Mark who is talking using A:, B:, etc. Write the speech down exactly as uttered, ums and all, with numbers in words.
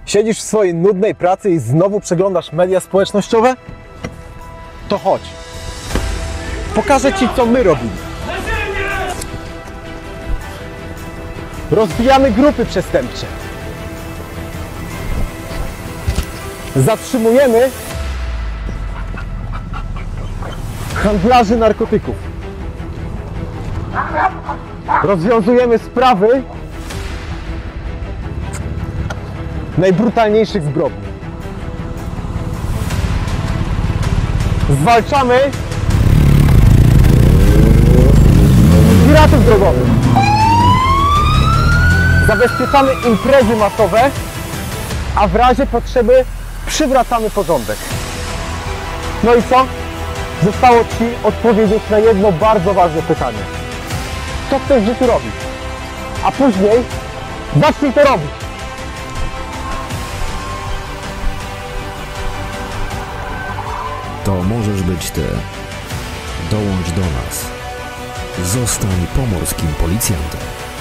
A: Siedzisz w swojej nudnej pracy i znowu przeglądasz media społecznościowe? To chodź. Pokażę Ci, co my robimy. Rozbijamy grupy przestępcze. Zatrzymujemy handlarzy narkotyków. Rozwiązujemy sprawy najbrutalniejszych zbrodni. Zwalczamy piratów drogowych. Zabezpieczamy imprezy masowe, a w razie potrzeby przywracamy porządek. No i co? Zostało Ci odpowiedzieć na jedno bardzo ważne pytanie. Co chcesz w życiu robić? A później zacznij to robić.
B: To możesz być Ty. Dołącz do nas. Zostań pomorskim policjantem.